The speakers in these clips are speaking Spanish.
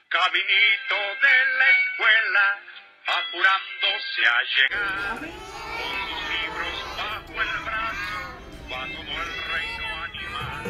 Caminito de la escuela, apurándose a llegar, con sus libros bajo el brazo, va todo el reino animal.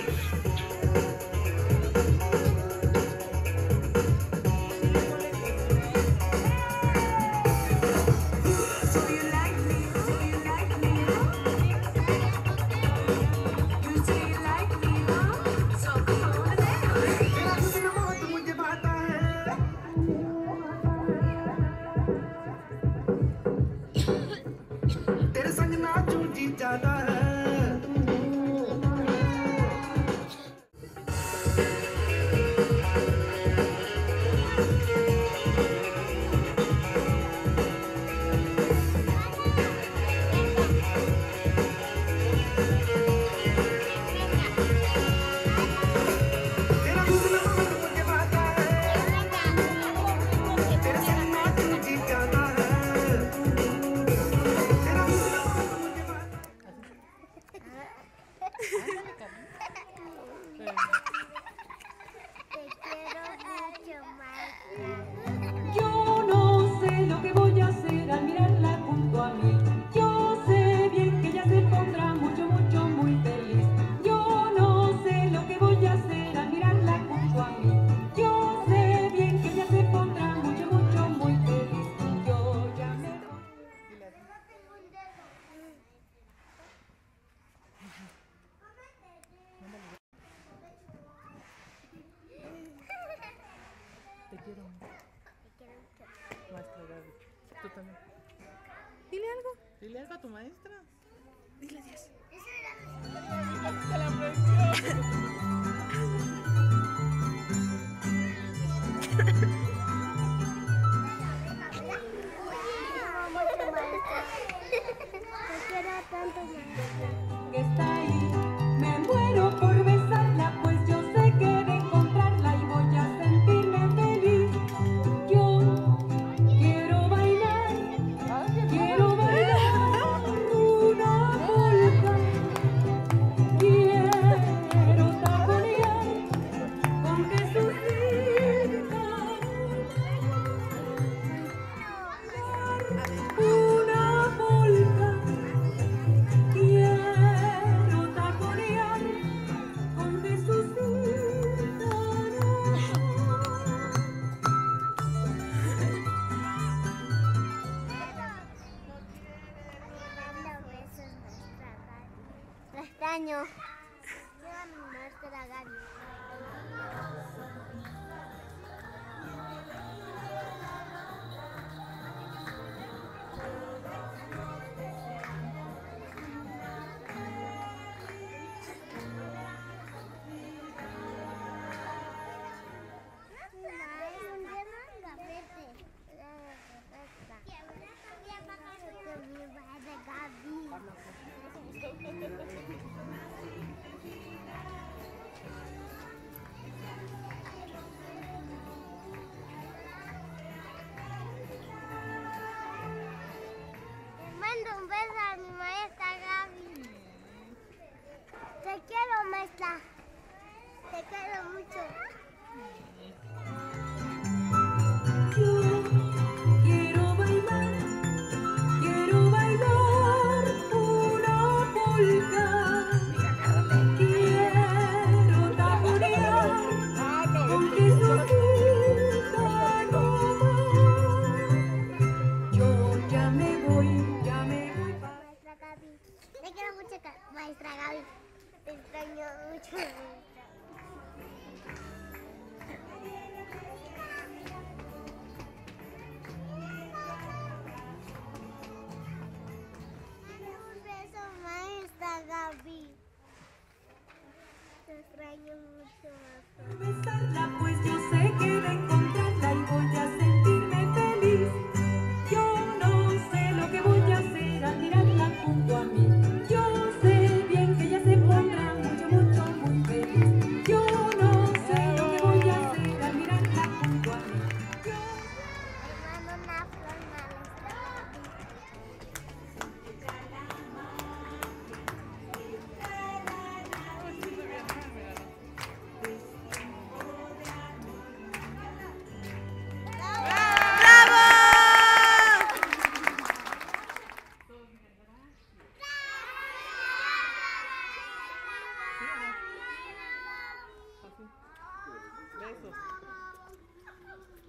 Yo no sé lo que voy a hacer al mirarla junto a mí. Yo sé bien que ella se pondrá mucho, mucho, muy feliz. Yo no sé lo que voy a hacer al mirarla junto a mí. Yo sé bien que ella se pondrá mucho, mucho, muy feliz. Yo ya me voy. Te quiero mucho. Maestra Gaby. Tú también. Dile algo. Dile algo a tu maestra. Dile adiós. Se la Que está ahí, me muero por besarla, pues yo sé que de encontrarla y voy a sentirme feliz. Yo quiero bailar una polka, quiero taconear con Jesucita Besos.